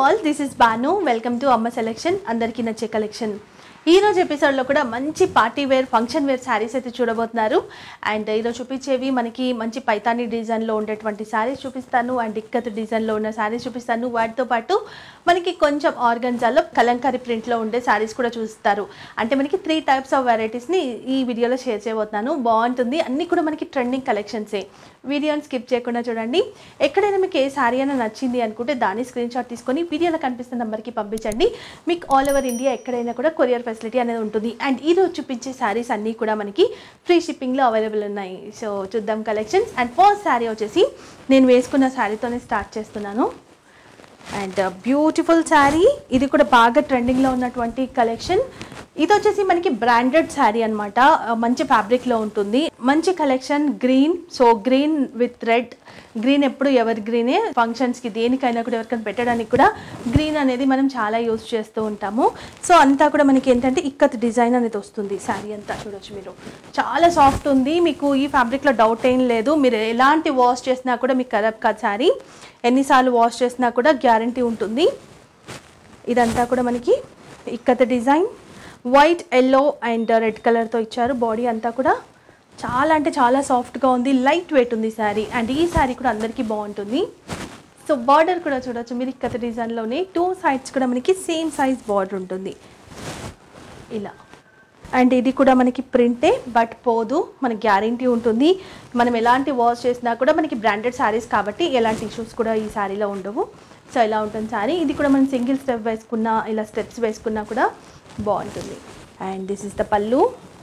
all, this is Banu. Welcome to Amma Selection. Andariki nache collection. ఈ రోజు episode లో కూడా మంచి party wear function wear saris అయితే చూడబోతున్నారు. అండ్ ఈరోజు చూపించేవి మనకి మంచి పైతాని డిజైన్ లో ఉండేటువంటి సారీస్ చూపిస్తాను అండ్ ఇక్కత్ డిజైన్ లో ఉన్న సారీస్ చూపిస్తాను. వాటితో పాటు మనకి కొంచెం ఆర్గన్జాలో కలంకారీ ప్రింట్ లో ఉండే సారీస్ కూడా చూస్తారు. అంటే మనకి 3 టైప్స్ ఆఫ్ వెరైటీస్ ని ఈ వీడియోలో షేర్ చేయబోతున్నాను. బాగుంటుంది, అన్ని కూడా మనకి ట్రెండింగ్ కలెక్షన్సే. వీడియోని స్కిప్ చేయకుండా చూడండి. ఎక్కడైనా మీకు ఏ సారీ అయినా నచ్చింది అనుకుంటే దాని స్క్రీన్ షాట్ తీసుకొని వీడియోలో కనిపిస్తున్న నెంబర్కి పంపించండి. మీకు ఆల్ ఓవర్ ఇండియా ఎక్కడైనా కూడా కొరియర్ ఫెసిలిటీ అనేది ఉంటుంది. అండ్ ఈరోజు చూపించే శారీస్ అన్నీ కూడా మనకి ఫ్రీ షిప్పింగ్లో అవైలబుల్ ఉన్నాయి. సో చూద్దాం కలెక్షన్స్. అండ్ ఫస్ట్ శారీ వచ్చేసి నేను వేసుకున్న శారీతోనే స్టార్ట్ చేస్తున్నాను. అండ్ బ్యూటిఫుల్ శారీ, ఇది కూడా బాగా ట్రెండింగ్లో ఉన్నటువంటి కలెక్షన్. ఇది వచ్చేసి మనకి బ్రాండెడ్ శారీ అనమాట. మంచి ఫ్యాబ్రిక్లో ఉంటుంది, మంచి collection. Green, so green with red. Green ఎప్పుడు ఎవర్ గ్రీనే, ఫంక్షన్స్కి దేనికైనా కూడా ఎవరికైనా పెట్టడానికి కూడా గ్రీన్ అనేది మనం చాలా యూజ్ చేస్తూ ఉంటాము. సో అంతా కూడా మనకి ఏంటంటే ఇక్కత్ డిజైన్ అనేది వస్తుంది. శారీ అంతా చూడొచ్చు మీరు, చాలా సాఫ్ట్ ఉంది. మీకు ఈ ఫ్యాబ్రిక్లో డౌట్ ఏం లేదు. మీరు ఎలాంటి వాష్ చేసినా కూడా మీకు ఖరాబ్ కాదు శారీ. ఎన్నిసార్లు వాష్ చేసినా కూడా గ్యారంటీ ఉంటుంది. ఇదంతా కూడా మనకి ikat design, white, yellow and red కలర్తో ఇచ్చారు. బాడీ అంతా కూడా చాలా అంటే చాలా సాఫ్ట్గా ఉంది, లైట్ వెయిట్ ఉంది శారీ. అండ్ ఈ శారీ కూడా అందరికీ బాగుంటుంది. సో బార్డర్ కూడా చూడొచ్చు మీరు, ఇక్కత డిజైన్లోనే 2 సైడ్స్ కూడా మనకి సేమ్ సైజ్ బార్డర్ ఉంటుంది ఇలా. అండ్ ఇది కూడా మనకి ప్రింటే, బట్ పోదు, మనకి గ్యారంటీ ఉంటుంది. మనం ఎలాంటి వాష్ చేసినా కూడా మనకి బ్రాండెడ్ శారీస్ కాబట్టి ఎలాంటి ఇష్యూస్ కూడా ఈ శారీలో ఉండవు. సో ఇలా ఉంటుంది శారీ. ఇది కూడా మనం సింగిల్ స్టెప్ వేసుకున్నా, ఇలా స్టెప్స్ వేసుకున్నా కూడా బాగుంటుంది. And this is the pallu.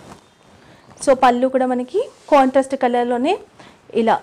So pallu కూడా మనకి కాంట్రాస్ట్ కలర్లోనే ఇలా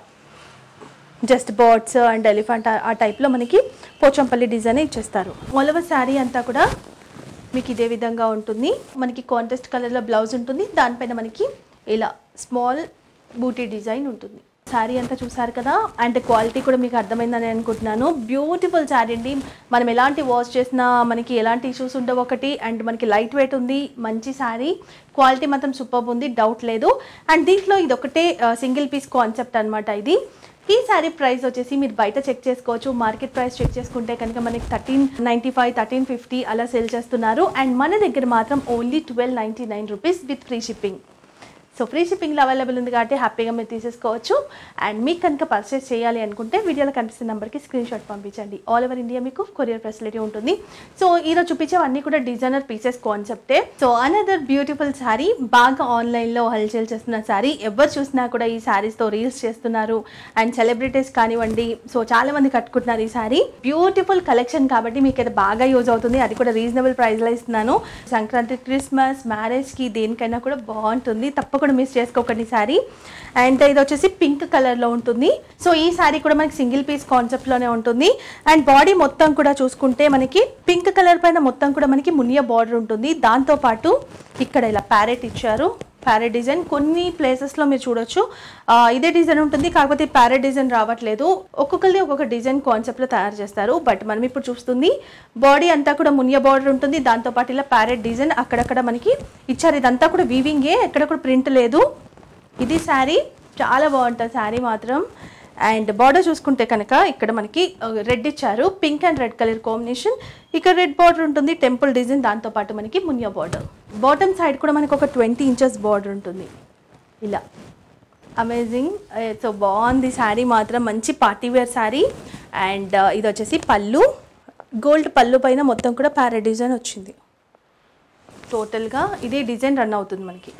జస్ట్ బర్డ్స్ అండ్ ఎలిఫెంట్ ఆ టైప్లో మనకి పోచంపల్లి డిజైన్ ఇచ్చేస్తారు. ఆల్ ఓవర్ శారీ అంతా కూడా మీకు ఇదే విధంగా ఉంటుంది. మనకి కాంట్రాస్ట్ కలర్లో బ్లౌజ్ ఉంటుంది, దానిపైన మనకి ఇలా స్మాల్ బూటీ డిజైన్ ఉంటుంది. శారీ అంతా చూసారు కదా. అండ్ క్వాలిటీ కూడా మీకు అర్థమైందని అనుకుంటున్నాను. బ్యూటిఫుల్ శారీ అండి. మనం ఎలాంటి వాష్ చేసినా మనకి ఎలాంటి ఇష్యూస్ ఉండవు ఒకటి. అండ్ మనకి లైట్ వెయిట్ ఉంది, మంచి శారీ. క్వాలిటీ మాత్రం సూపర్ ఉంది, డౌట్ లేదు. అండ్ దీంట్లో ఇది ఒకటే సింగిల్ పీస్ కాన్సెప్ట్ అనమాట ఇది. ఈ శారీ ప్రైస్ వచ్చేసి మీరు బయట చెక్ చేసుకోవచ్చు. మార్కెట్ ప్రైస్ చెక్ చేసుకుంటే కనుక మనకి 1395, 1350 అలా సేల్ చేస్తున్నారు. అండ్ మన దగ్గర మాత్రం only 1299 rupees with free shipping. So free షిప్పింగ్లో అవైలబుల్ ఉంది కాబట్టి హ్యాపీగా మీరు తీసేసుకోవచ్చు. అండ్ మీకు కనుక పర్చేస్ చేయాలి అనుకుంటే వీడియోలో కనిపిస్తున్న నెంబర్కి స్క్రీన్ షాట్ పంపించండి. ఆల్ ఓవర్ ఇండియా మీకు కొరియర్ ఫెసిలిటీ ఉంటుంది. సో ఈరోజు చూపించేవన్నీ కూడా డిజైనర్ పీసెస్ కాన్సెప్టే. సో అనదర్ బ్యూటిఫుల్ శారీ, బాగా ఆన్లైన్లో హల్చల్ చేస్తున్న శారీ. ఎవరు చూసినా కూడా ఈ శారీస్తో రీల్స్ చేస్తున్నారు. అండ్ సెలబ్రిటీస్ కానివ్వండి, సో చాలా మంది కట్టుకుంటున్నారు ఈ శారీ. బ్యూటిఫుల్ కలెక్షన్ కాబట్టి మీకు అయితే బాగా యూజ్ అవుతుంది. అది కూడా రీజనబుల్ ప్రైస్లో ఇస్తున్నాను. సంక్రాంతి, క్రిస్మస్, మ్యారేజ్కి దేనికైనా కూడా బాగుంటుంది. తప్పకుండా మిస్ చేసుకోకండి శారీ. అండ్ ఇది వచ్చేసి పింక్ కలర్లో ఉంటుంది. సో ఈ శారీ కూడా మనకి సింగిల్ పీస్ కాన్సెప్ట్లోనే ఉంటుంది. అండ్ బాడీ మొత్తం కూడా చూసుకుంటే మనకి పింక్ కలర్ పైన మొత్తం కూడా మనకి మునియా బార్డర్ ఉంటుంది. దాంతోపాటు ఇక్కడ ఇలా ప్యారెట్ ఇచ్చారు, ప్యారెట్ డిజైన్. కొన్ని ప్లేసెస్లో మీరు చూడొచ్చు ఇదే డిజైన్ ఉంటుంది, కాకపోతే ప్యారెట్ డిజైన్ రావట్లేదు. ఒక్కొక్కరిది ఒక్కొక్క డిజైన్ కాన్సెప్ట్లో తయారు చేస్తారు. బట్ మనం ఇప్పుడు చూస్తుంది బాడీ అంతా కూడా మునియా బార్డర్ ఉంటుంది. దాంతోపాటు ఇలా ప్యారెట్ డిజైన్ అక్కడక్కడ మనకి ఇచ్చారు. ఇదంతా కూడా వీవింగే, ఎక్కడ కూడా ప్రింట్ లేదు. ఇది శారీ, చాలా బాగుంటుంది శారీ మాత్రం. అండ్ బార్డర్ చూసుకుంటే కనుక ఇక్కడ మనకి రెడ్ ఇచ్చారు, pink and red colour combination. ఇక్కడ రెడ్ బార్డర్ ఉంటుంది, టెంపుల్ డిజైన్. దాంతోపాటు మనకి మునియా బార్డర్. బాటమ్ సైడ్ కూడా మనకి ఒక 20 ఇంచెస్ బార్డర్ ఉంటుంది ఇలా. అమేజింగ్. సో బాగుంది శారీ మాత్రం, మంచి పార్టీ వేర్ శారీ. అండ్ ఇది వచ్చేసి పళ్ళు, గోల్డ్ పళ్ళు పైన మొత్తం కూడా ప్యారెట్ డిజైన్ వచ్చింది. టోటల్గా ఇదే డిజైన్ రన్ అవుతుంది మనకి.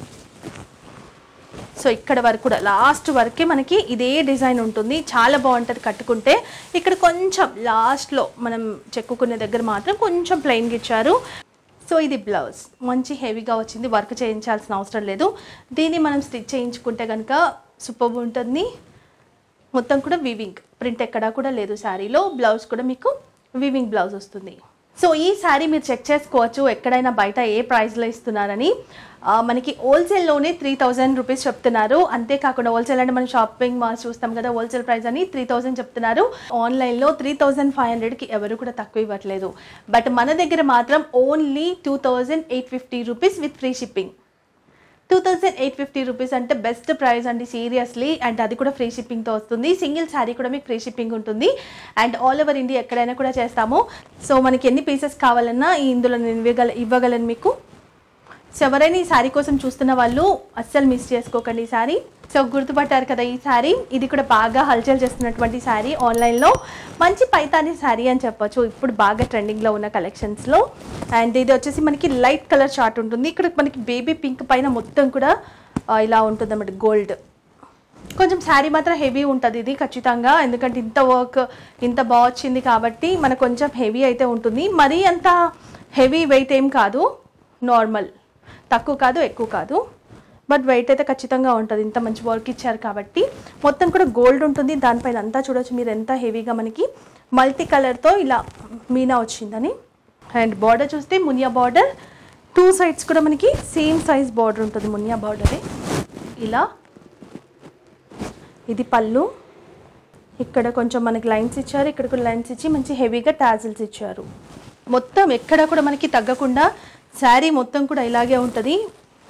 సో ఇక్కడ వరకు కూడా లాస్ట్ వరకే మనకి ఇదే డిజైన్ ఉంటుంది. చాలా బాగుంటుంది కట్టుకుంటే. ఇక్కడ కొంచెం లాస్ట్లో మనం చెక్కుకునే దగ్గర మాత్రం కొంచెం ప్లెయిన్గా ఇచ్చారు. సో ఇది బ్లౌజ్ మంచి హెవీగా వచ్చింది, వర్క్ చేయించాల్సిన అవసరం లేదు. దీన్ని మనం స్టిచ్ చేయించుకుంటే కనుక సూపర్ ఉంటుంది. మొత్తం కూడా వీవింగ్, ప్రింట్ ఎక్కడా కూడా లేదు శారీలో. బ్లౌజ్ కూడా మీకు వీవింగ్ బ్లౌజ్ వస్తుంది. సో ఈ శారీ మీరు చెక్ చేసుకోవచ్చు ఎక్కడైనా బయట ఏ ప్రైస్లో ఇస్తున్నారని. మనకి హోల్సేల్లోనే 3000 రూపీస్ చెప్తున్నారు. అంతేకాకుండా హోల్సేల్ అంటే మనం షాపింగ్ మాల్స్ చూస్తాం కదా, హోల్సేల్ ప్రైస్ అని 3000 చెప్తున్నారు. ఆన్లైన్లో 3500కి ఎవరు కూడా తక్కువ ఇవ్వట్లేదు. బట్ మన దగ్గర మాత్రం only 2850 rupees with free shipping. 2850 rupees అంటే బెస్ట్ ప్రైస్ అండి సీరియస్లీ. అండ్ అది కూడా ఫ్రీ షిప్పింగ్తో వస్తుంది. సింగిల్ శారీ కూడా మీకు ఫ్రీ షిప్పింగ్ ఉంటుంది. అండ్ ఆల్ ఓవర్ ఇండియా ఎక్కడైనా కూడా చేస్తాము. సో మనకి ఎన్ని పీసెస్ కావాలన్నా ఇందులో నేను ఇవ్వగలను మీకు. సో ఎవరైనా ఈ శారీ కోసం చూస్తున్న వాళ్ళు అస్సలు మిస్ చేసుకోకండి ఈ శారీ. సో గుర్తుపట్టారు కదా ఈ శారీ, ఇది కూడా బాగా హల్చల్ చేస్తున్నటువంటి శారీ. ఆన్లైన్లో మంచి పైతాని శారీ అని చెప్పొచ్చు, ఇప్పుడు బాగా ట్రెండింగ్లో ఉన్న కలెక్షన్స్లో. అండ్ ఇది వచ్చేసి మనకి లైట్ కలర్ చార్ట్ ఉంటుంది. ఇక్కడ మనకి బేబీ పింక్ పైన మొత్తం కూడా ఇలా ఉంటుంది అన్నమాట, గోల్డ్. కొంచెం శారీ మాత్రం హెవీ ఉంటుంది ఇది ఖచ్చితంగా, ఎందుకంటే ఇంత వర్క్ ఇంత బాగా వచ్చింది కాబట్టి మనకు కొంచెం హెవీ అయితే ఉంటుంది. మరీ అంత హెవీ వెయిట్ ఏం కాదు, నార్మల్, తక్కువ కాదు ఎక్కువ కాదు, బట్ వెయిట్ అయితే ఖచ్చితంగా ఉంటుంది. ఇంత మంచి వర్క్ ఇచ్చారు కాబట్టి. మొత్తం కూడా గోల్డ్ ఉంటుంది దానిపైన అంతా. చూడొచ్చు మీరు ఎంత హెవీగా మనకి మల్టీ కలర్తో ఇలా మీనా వచ్చిందని. అండ్ బార్డర్ చూస్తే మునియా బార్డర్, 2 సైడ్స్ కూడా మనకి సేమ్ సైజ్ బార్డర్ ఉంటుంది, మునియా బార్డరే ఇలా. ఇది పళ్ళు, ఇక్కడ కొంచెం మనకి లైన్స్ ఇచ్చారు, ఇక్కడ కూడా లైన్స్ ఇచ్చి మంచి హెవీగా టాజిల్స్ ఇచ్చారు. మొత్తం ఎక్కడ కూడా మనకి తగ్గకుండా శారీ మొత్తం కూడా ఇలాగే ఉంటుంది.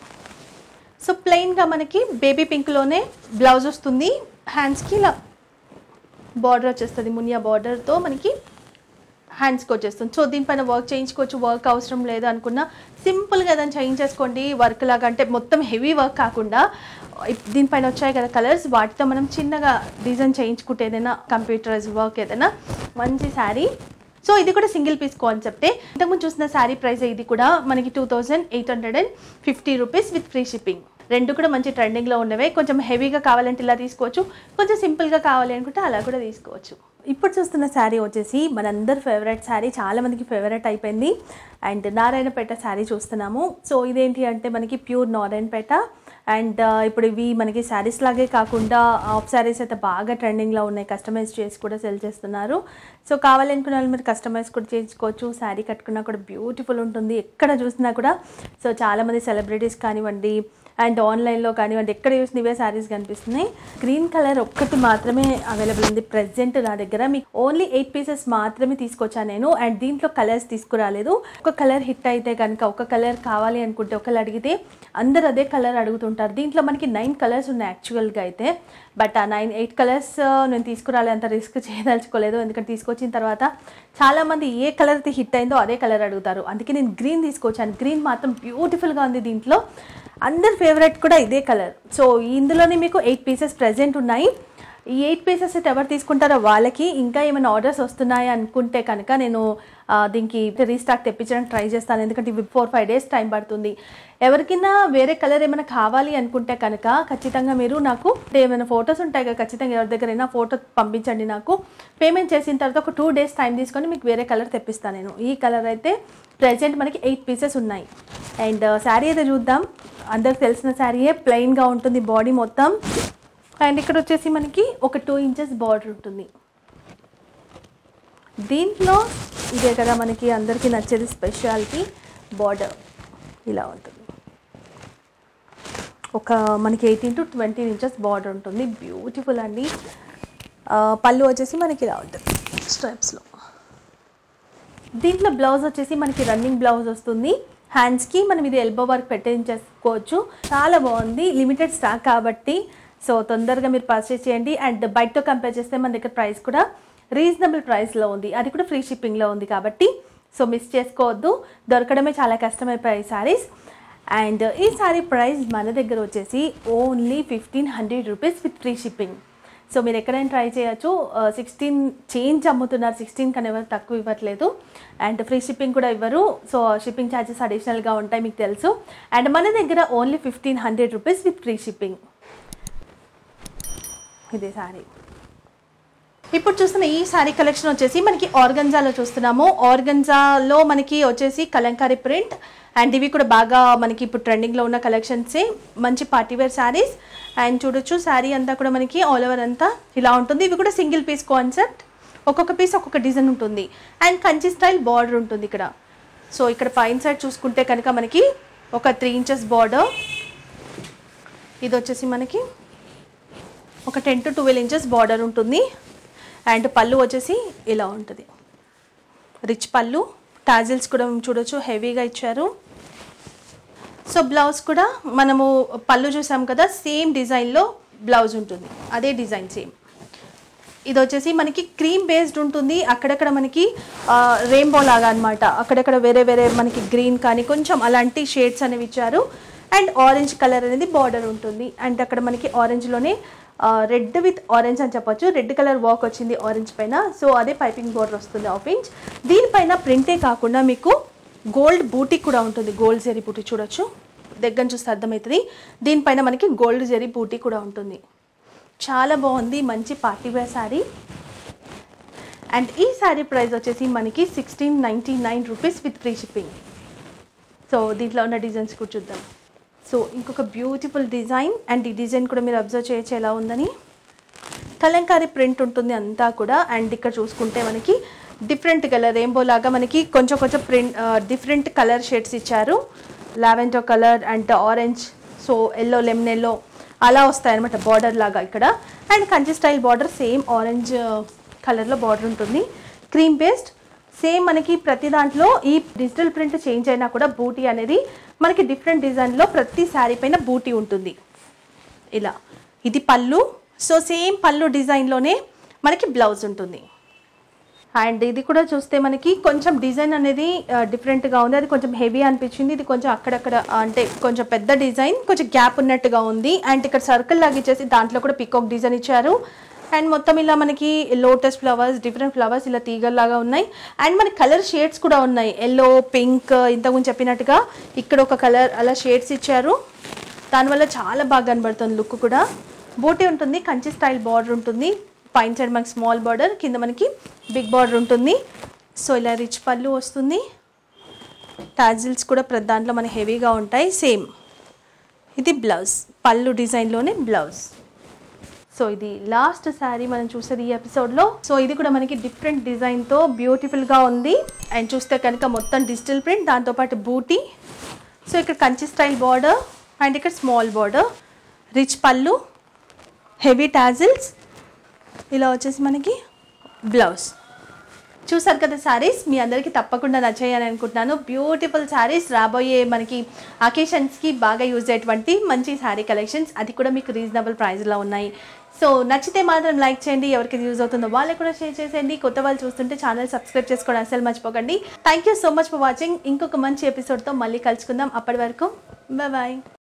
సో ప్లెయిన్గా మనకి బేబీ పింక్లోనే బ్లౌజ్ వస్తుంది. హ్యాండ్స్కి ఇలా బార్డర్ వచ్చేస్తుంది, మునియా బార్డర్తో మనకి హ్యాండ్స్కి వచ్చేస్తుంది. సో దీనిపైన వర్క్ చేయించుకోవచ్చు, వర్క్ అవసరం లేదు అనుకున్నా సింపుల్గా ఏదైనా చేయించేసుకోండి వర్క్ లాగా. అంటే మొత్తం హెవీ వర్క్ కాకుండా దీనిపైన వచ్చాయి కదా కలర్స్, వాటితో మనం చిన్నగా డిజైన్ చేయించుకుంటే ఏదైనా కంప్యూటరైజ్ వర్క్ ఏదైనా మంచి శారీ. సో ఇది కూడా సింగిల్ పీస్ కాన్సెప్టే. ఇంతకుముందు చూసిన శారీ ప్రైస్ ఇది కూడా మనకి 2850 రూపీస్ విత్ ఫ్రీ షిప్పింగ్. రెండు కూడా మంచి ట్రెండింగ్లో ఉన్నవే. కొంచెం హెవీగా కావాలంటే ఇలా తీసుకోవచ్చు, కొంచెం సింపుల్గా కావాలి అనుకుంటే అలా కూడా తీసుకోవచ్చు. ఇప్పుడు చూస్తున్న శారీ వచ్చేసి మనందరి ఫేవరెట్ శారీ, చాలామందికి ఫేవరెట్ అయిపోయింది. అండ్ నారాయణపేట శారీ చూస్తున్నాము. సో ఇదేంటి అంటే మనకి ప్యూర్ నారాయణపేట. అండ్ ఇప్పుడు ఇవి మనకి శారీస్ లాగే కాకుండా ఆఫ్ శారీస్ అయితే బాగా ట్రెండింగ్లో ఉన్నాయి, కస్టమైజ్ చేసి కూడా సెల్ చేస్తున్నారు. సో కావాలనుకున్న వాళ్ళు మీరు కస్టమైజ్ కూడా చేయించుకోవచ్చు. శారీ కట్టుకున్నా కూడా బ్యూటిఫుల్ ఉంటుంది ఎక్కడ చూసినా కూడా. సో చాలామంది సెలబ్రిటీస్ కానివ్వండి అండ్ ఆన్లైన్లో కానివ్వండి ఎక్కడ చూసిన ఇవే శారీస్ కనిపిస్తున్నాయి. గ్రీన్ కలర్ ఒక్కటి మాత్రమే అవైలబుల్ ఉంది ప్రెజెంట్ నా దగ్గర. మీకు ఓన్లీ 8 పీసెస్ మాత్రమే తీసుకొచ్చాను నేను. అండ్ దీంట్లో కలర్స్ తీసుకురాలేదు. ఒక కలర్ హిట్ అయితే కనుక ఒక కలర్ కావాలి అనుకుంటే ఒకళ్ళు అడిగితే అందరు అదే కలర్ అడుగుతుంటారు. దీంట్లో మనకి 9 కలర్స్ ఉన్నాయి యాక్చువల్గా అయితే. బట్ ఆ 8 కలర్స్ నేను తీసుకురాలే, అంత రిస్క్ చేయదలుచుకోలేదు. ఎందుకంటే తీసుకొచ్చిన తర్వాత చాలామంది ఏ కలర్ అయితే హిట్ అయిందో అదే కలర్ అడుగుతారు. అందుకే నేను గ్రీన్ తీసుకొచ్చాను. గ్రీన్ మాత్రం బ్యూటిఫుల్గా ఉంది దీంట్లో. అందరి ఫేవరెట్ కూడా ఇదే కలర్. సో ఇందులోనే మీకు 8 పీసెస్ ప్రెజెంట్ ఉన్నాయి. ఈ 8 పీసెస్ అయితే ఎవరు తీసుకుంటారో వాళ్ళకి ఇంకా ఏమైనా ఆర్డర్స్ వస్తున్నాయి అనుకుంటే కనుక నేను దీనికి రీస్టాక్ తెప్పించడానికి ట్రై చేస్తాను. ఎందుకంటే ఇవి 4-5 డేస్ టైం పడుతుంది. ఎవరికైనా వేరే కలర్ ఏమైనా కావాలి అనుకుంటే కనుక ఖచ్చితంగా మీరు నాకు ఏమైనా ఫొటోస్ ఉంటాయి కదా, ఖచ్చితంగా ఎవరి దగ్గరైనా ఫోటో పంపించండి నాకు. పేమెంట్ చేసిన తర్వాత ఒక 2 డేస్ టైం తీసుకొని మీకు వేరే కలర్ తెప్పిస్తాను నేను. ఈ కలర్ అయితే ప్రెజెంట్ మనకి 8 పీసెస్ ఉన్నాయి. అండ్ శారీ అయితే చూద్దాం. అందరికి తెలిసిన శారీయే, ప్లెయిన్గా ఉంటుంది బాడీ మొత్తం. అండ్ ఇక్కడ వచ్చేసి మనకి ఒక 2 ఇంచెస్ బార్డర్ ఉంటుంది. దీంట్లో ఇదే కదా మనకి అందరికీ నచ్చేది స్పెషాలిటీ, బార్డర్ ఇలా ఉంటుంది. ఒక మనకి 18 to 20 ఇంచెస్ బార్డర్ ఉంటుంది. బ్యూటిఫుల్ అండి. పళ్ళు వచ్చేసి మనకి ఇలా ఉంటుంది స్ట్రైప్స్లో. దీంట్లో బ్లౌజ్ వచ్చేసి మనకి రన్నింగ్ బ్లౌజ్ వస్తుంది. హ్యాండ్స్కి మనం ఇది ఎల్బో వర్క్ పెట్టించేసుకోవచ్చు. చాలా బాగుంది. లిమిటెడ్ స్టాక్ కాబట్టి సో తొందరగా మీరు పర్చేస్ చేయండి. అండ్ బయటతో కంపేర్ చేస్తే మన దగ్గర ప్రైస్ కూడా రీజనబుల్ ప్రైస్లో ఉంది, అది కూడా ఫ్రీ షిప్పింగ్లో ఉంది కాబట్టి సో మిస్ చేసుకోవద్దు. దొరకడమే చాలా కష్టమైపోయాయి శారీస్. అండ్ ఈ శారీ ప్రైస్ మన దగ్గర వచ్చేసి only 1500 rupees with free shipping. So మీరు ఎక్కడైనా ట్రై చేయొచ్చు. 16 చేంజ్ అమ్ముతున్నారు, 16 కన్నా ఎవరు తక్కువ ఇవ్వట్లేదు. అండ్ ఫ్రీ షిప్పింగ్ కూడా ఇవ్వరు. సో షిప్పింగ్ ఛార్జెస్ అడిషనల్గా ఉంటాయి మీకు తెలుసు. అండ్ మన దగ్గర only 1500 rupees with free shipping. ఇదే శారీ. ఇప్పుడు చూస్తున్న ఈ శారీ కలెక్షన్ వచ్చేసి మనకి ఆర్గంజాలో చూస్తున్నాము. ఆర్గంజాలో మనకి వచ్చేసి కలంకారీ ప్రింట్. అండ్ ఇవి కూడా బాగా మనకి ఇప్పుడు ట్రెండింగ్లో ఉన్న కలెక్షన్సే, మంచి పార్టీవేర్ శారీస్. అండ్ చూడొచ్చు శారీ అంతా కూడా మనకి ఆల్ ఓవర్ అంతా ఇలా ఉంటుంది. ఇవి కూడా సింగిల్ పీస్ కాన్సెప్ట్, ఒక్కొక్క పీస్ ఒక్కొక్క డిజైన్ ఉంటుంది. అండ్ కంచి స్టైల్ బార్డర్ ఉంటుంది ఇక్కడ. సో ఇక్కడ పైన సైడ్ చూసుకుంటే కనుక మనకి ఒక 3 ఇంచెస్ బార్డర్. ఇది వచ్చేసి మనకి ఒక 10 to 12 ఇంచెస్ బార్డర్ ఉంటుంది. అండ్ పళ్ళు వచ్చేసి ఇలా ఉంటుంది, రిచ్ పళ్ళు. టాజిల్స్ కూడా చూడొచ్చు హెవీగా ఇచ్చారు. సో బ్లౌజ్ కూడా మనము పళ్ళు చూసాం కదా, సేమ్ డిజైన్లో బ్లౌజ్ ఉంటుంది, అదే డిజైన్ సేమ్. ఇది వచ్చేసి మనకి క్రీమ్ బేస్డ్ ఉంటుంది, అక్కడక్కడ మనకి రెయిన్బో లాగా అనమాట, అక్కడక్కడ వేరే వేరే మనకి గ్రీన్ కానీ కొంచెం అలాంటి షేడ్స్ అనేవి ఇచ్చారు. అండ్ ఆరెంజ్ కలర్ అనేది బార్డర్ ఉంటుంది. అండ్ అక్కడ మనకి ఆరెంజ్లోనే రెడ్ విత్ ఆరెంజ్ అని చెప్పొచ్చు, రెడ్ కలర్ వర్క్ వచ్చింది ఆరెంజ్ పైన. సో అదే పైపింగ్ బార్డర్ వస్తుంది 1/2 ఇంచ్. దీనిపైన ప్రింటే కాకుండా మీకు గోల్డ్ బూటీ కూడా ఉంటుంది, గోల్డ్ జరీ బూటీ చూడొచ్చు, దగ్గర చూస్తే అర్థమవుతుంది. దీనిపైన మనకి గోల్డ్ జరీ బూటీ కూడా ఉంటుంది. చాలా బాగుంది, మంచి పార్టీ వేర్ శారీ. అండ్ ఈ శారీ ప్రైస్ వచ్చేసి మనకి 1699 rupees with free shipping. So దీంట్లో ఉన్న డిజైన్స్ కూడా చూద్దాం. సో ఇంకొక బ్యూటిఫుల్ డిజైన్, అండ్ ఈ డిజైన్ కూడా మీరు అబ్జర్వ్ చేయొచ్చు ఎలా ఉందని. కలంకారీ ప్రింట్ ఉంటుంది అంతా కూడా. అండ్ ఇక్కడ చూసుకుంటే మనకి డిఫరెంట్ కలర్ రెయిన్బో లాగా మనకి కొంచెం కొంచెం ప్రింట్ డిఫరెంట్ కలర్ షేడ్స్ ఇచ్చారు. Lavender colour and orange, so yellow, lemon yellow అలా వస్తాయన్నమాట బార్డర్ లాగా ఇక్కడ. And Kanchi style border, same orange కలర్లో బార్డర్ ఉంటుంది, క్రీమ్ పేస్ట్. సేమ్ మనకి ప్రతి దాంట్లో ఈ డిజిటల్ ప్రింట్ చేంజ్ అయినా కూడా బూటీ అనేది మనకి డిఫరెంట్ డిజైన్లో ప్రతి శారీ పైన బూటీ ఉంటుంది ఇలా. ఇది పళ్ళు, సో సేమ్ పళ్ళు డిజైన్లోనే మనకి బ్లౌజ్ ఉంటుంది. అండ్ ఇది కూడా చూస్తే మనకి కొంచెం డిజైన్ అనేది డిఫరెంట్గా ఉంది, అది కొంచెం హెవీ అనిపించింది. ఇది కొంచెం అక్కడక్కడ అంటే కొంచెం పెద్ద డిజైన్, కొంచెం గ్యాప్ ఉన్నట్టుగా ఉంది. అండ్ ఇక్కడ సర్కిల్ లాగా ఇచ్చేసి దాంట్లో కూడా పికాక్ డిజైన్ ఇచ్చారు. అండ్ మొత్తం ఇలా మనకి లోటస్ ఫ్లవర్స్, డిఫరెంట్ ఫ్లవర్స్ ఇలా తీగల్లాగా ఉన్నాయి. అండ్ మనకి కలర్ షేడ్స్ కూడా ఉన్నాయి, ఎల్లో, పింక్, ఇంతకుముందు చెప్పినట్టుగా ఇక్కడ ఒక కలర్ అలా షేడ్స్ ఇచ్చారు. దానివల్ల చాలా బాగా కనబడుతుంది లుక్ కూడా. బూటీ ఉంటుంది, కంచి స్టైల్ బార్డర్ ఉంటుంది, పైన సైడ్ మనకి స్మాల్ బార్డర్, కింద మనకి బిగ్ బార్డర్ ఉంటుంది. సో ఇలా రిచ్ పళ్ళు వస్తుంది. టాజిల్స్ కూడా ప్రతి దాంట్లో మనకి హెవీగా ఉంటాయి. సేమ్ ఇది బ్లౌజ్, పళ్ళు డిజైన్లోనే బ్లౌజ్. సో ఇది లాస్ట్ శారీ మనం చూసేది ఈ ఎపిసోడ్లో. సో ఇది కూడా మనకి డిఫరెంట్ డిజైన్తో బ్యూటిఫుల్గా ఉంది. అండ్ చూస్తే కనుక మొత్తం డిజిటల్ ప్రింట్, దాంతోపాటు బూటీ. సో ఇక్కడ కంచి స్టైల్ బార్డర్ అండ్ ఇక్కడ small border, rich pallu, heavy tassels, ఇలా వచ్చేసి మనకి బ్లౌజ్. చూసారు కదా శారీస్, మీ అందరికీ తప్పకుండా నచ్చాయని అనుకుంటున్నాను. బ్యూటిఫుల్ శారీస్, రాబోయే మనకి అకేషన్స్కి బాగా యూజ్ అయ్యేటువంటి మంచి శారీ కలెక్షన్స్, అది కూడా మీకు రీజనబుల్ ప్రైస్లో ఉన్నాయి. సో నచ్చితే మాత్రం లైక్ చేయండి, ఎవరికి యూజ్ అవుతుందో వాళ్ళకి కూడా షేర్ చేసేయండి. కొత్త వాళ్ళు చూస్తుంటే ఛానల్ సబ్స్క్రైబ్ చేసుకోవడం అసలు మర్చిపోకండి. Thank you so much for watching. ఇంకొక మంచి ఎపిసోడ్తో మళ్ళీ కలుసుకుందాం. అప్పటి వరకు బాయ్.